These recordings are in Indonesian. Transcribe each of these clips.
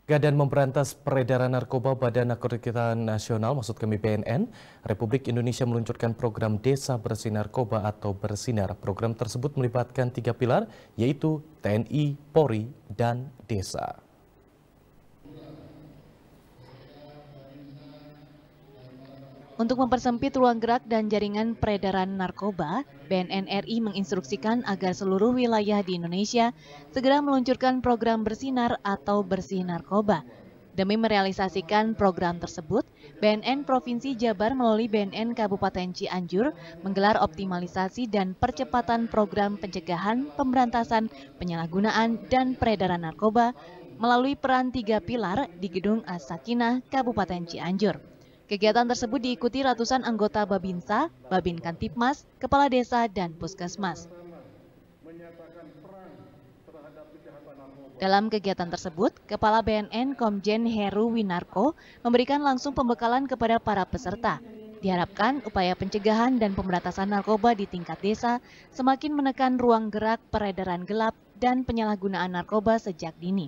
Dan memberantas peredaran narkoba Badan Narkotika Nasional, maksud kami BNN, Republik Indonesia meluncurkan program Desa Bersih Narkoba atau Bersinar. Program tersebut melibatkan 3 pilar, yaitu TNI, Polri, dan Desa. Untuk mempersempit ruang gerak dan jaringan peredaran narkoba, BNN RI menginstruksikan agar seluruh wilayah di Indonesia segera meluncurkan program Bersinar atau Bersih Narkoba. Demi merealisasikan program tersebut, BNN Provinsi Jabar melalui BNN Kabupaten Cianjur menggelar optimalisasi dan percepatan program pencegahan, pemberantasan, penyalahgunaan, dan peredaran narkoba melalui peran 3 pilar di Gedung As-Sakinah, Kabupaten Cianjur. Kegiatan tersebut diikuti ratusan anggota Babinsa, Babin Kantipmas, Kepala Desa, dan Puskesmas. Dalam kegiatan tersebut, Kepala BNN Komjen Heru Winarko memberikan langsung pembekalan kepada para peserta. Diharapkan upaya pencegahan dan pemberantasan narkoba di tingkat desa semakin menekan ruang gerak peredaran gelap dan penyalahgunaan narkoba sejak dini.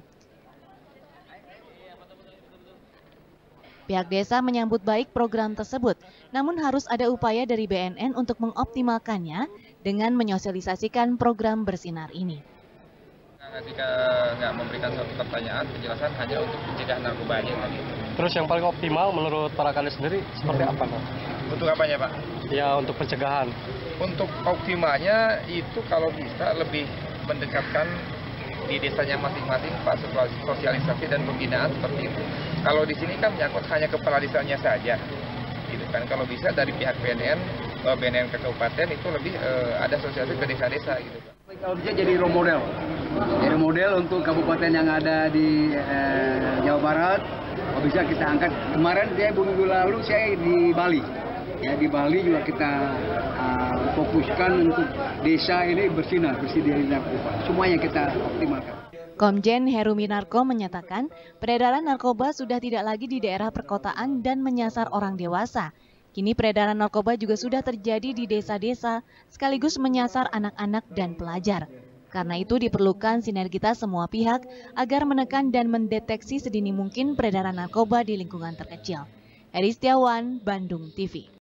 Pihak desa menyambut baik program tersebut, namun harus ada upaya dari BNN untuk mengoptimalkannya dengan menyosialisasikan program Bersinar ini. Ketika nggak memberikan suatu pertanyaan, penjelasan hanya untuk pencegahan narkoba aja tadi. Terus yang paling optimal menurut para kades sendiri seperti apa, Pak? Untuk apanya, Pak? Ya, untuk pencegahan. Untuk optimalnya itu kalau bisa lebih mendekatkan di desanya masing-masing, Pak, sosialisasi dan pembinaan seperti itu. Kalau di sini kan menyangkut hanya kepala desanya saja, gitu kan. Kalau bisa dari pihak BNN ke kabupaten itu lebih ada sosialisasi ke desa-desa, gitu, Pak. Kalau bisa jadi role model untuk kabupaten yang ada di Jawa Barat. Kalau bisa kita angkat. Kemarin minggu lalu saya di Bali. Ya, di Bali juga kita fokuskan untuk desa ini bersih dari narkoba. Semuanya kita optimalkan. Komjen Heru Winarko menyatakan peredaran narkoba sudah tidak lagi di daerah perkotaan dan menyasar orang dewasa. Kini peredaran narkoba juga sudah terjadi di desa-desa sekaligus menyasar anak-anak dan pelajar. Karena itu diperlukan sinergitas semua pihak agar menekan dan mendeteksi sedini mungkin peredaran narkoba di lingkungan terkecil. Heri Setiawan, Bandung TV.